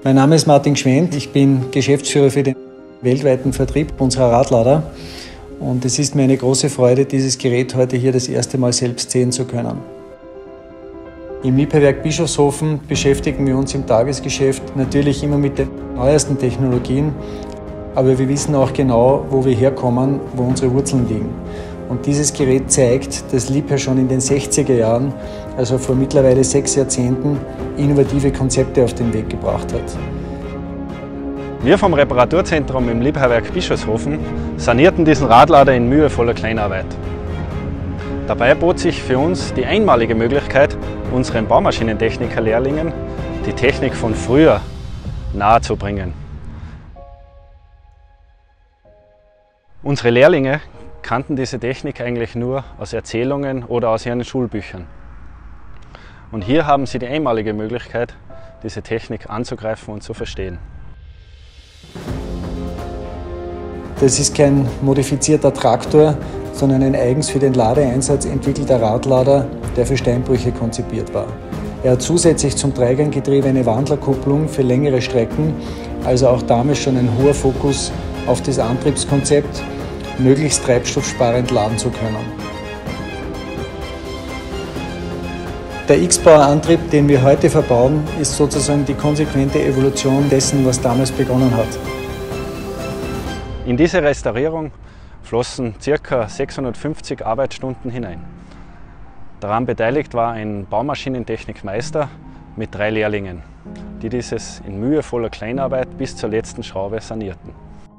Mein Name ist Martin Gschwend, ich bin Geschäftsführer für den weltweiten Vertrieb unserer Radlader und es ist mir eine große Freude, dieses Gerät heute hier das erste Mal selbst sehen zu können. Im Liebherrwerk Bischofshofen beschäftigen wir uns im Tagesgeschäft natürlich immer mit den neuesten Technologien, aber wir wissen auch genau, wo wir herkommen, wo unsere Wurzeln liegen. Und dieses Gerät zeigt, dass Liebherr schon in den 60er Jahren, also vor mittlerweile 6 Jahrzehnten, innovative Konzepte auf den Weg gebracht hat. Wir vom Reparaturzentrum im Liebherrwerk Bischofshofen sanierten diesen Radlader in mühevoller Kleinarbeit. Dabei bot sich für uns die einmalige Möglichkeit, unseren Baumaschinentechniker-Lehrlingen die Technik von früher nahezubringen. Unsere Lehrlinge kannten diese Technik eigentlich nur aus Erzählungen oder aus ihren Schulbüchern. Und hier haben sie die einmalige Möglichkeit, diese Technik anzugreifen und zu verstehen. Das ist kein modifizierter Traktor, sondern ein eigens für den Ladeeinsatz entwickelter Radlader, der für Steinbrüche konzipiert war. Er hat zusätzlich zum Dreiganggetriebe eine Wandlerkupplung für längere Strecken, also auch damals schon ein hoher Fokus auf das Antriebskonzept, möglichst treibstoffsparend laden zu können. Der X-Power-Antrieb, den wir heute verbauen, ist sozusagen die konsequente Evolution dessen, was damals begonnen hat. In diese Restaurierung flossen ca. 650 Arbeitsstunden hinein. Daran beteiligt war ein Baumaschinentechnikmeister mit 3 Lehrlingen, die dieses in mühevoller Kleinarbeit bis zur letzten Schraube sanierten.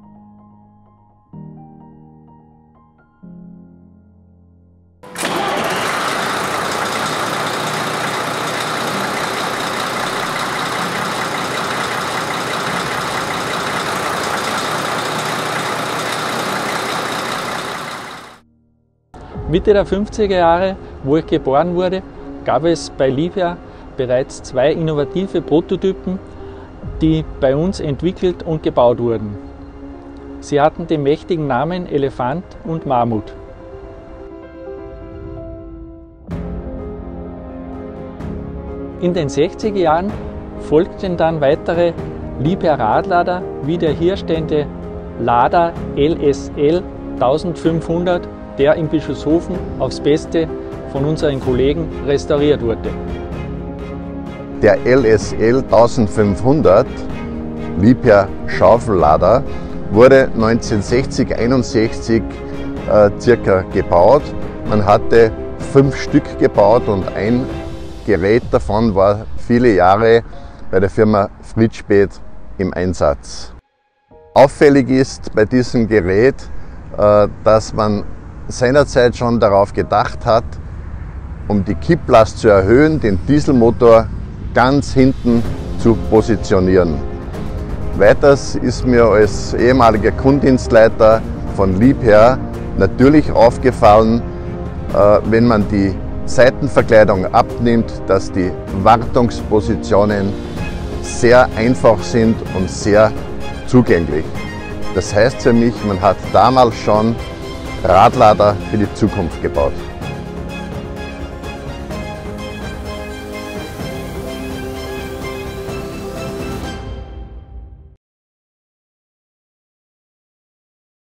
Mitte der 50er Jahre, wo ich geboren wurde, gab es bei Liebherr bereits 2 innovative Prototypen, die bei uns entwickelt und gebaut wurden. Sie hatten den mächtigen Namen Elefant und Mammut. In den 60er Jahren folgten dann weitere Liebherr Radlader, wie der hier stehende Lada LSL 1500, der in Bischofshofen aufs Beste von unseren Kollegen restauriert wurde. Der LSL 1500 Liebherr Schaufellader wurde 1960–61 circa gebaut. Man hatte 5 Stück gebaut und ein Gerät davon war viele Jahre bei der Firma Fritschspäth im Einsatz. Auffällig ist bei diesem Gerät, dass man seinerzeit schon darauf gedacht hat, um die Kipplast zu erhöhen, den Dieselmotor ganz hinten zu positionieren. Weiters ist mir als ehemaliger Kundendienstleiter von Liebherr natürlich aufgefallen, wenn man die Seitenverkleidung abnimmt, dass die Wartungspositionen sehr einfach sind und sehr zugänglich. Das heißt für mich, man hat damals schon Radlader für die Zukunft gebaut.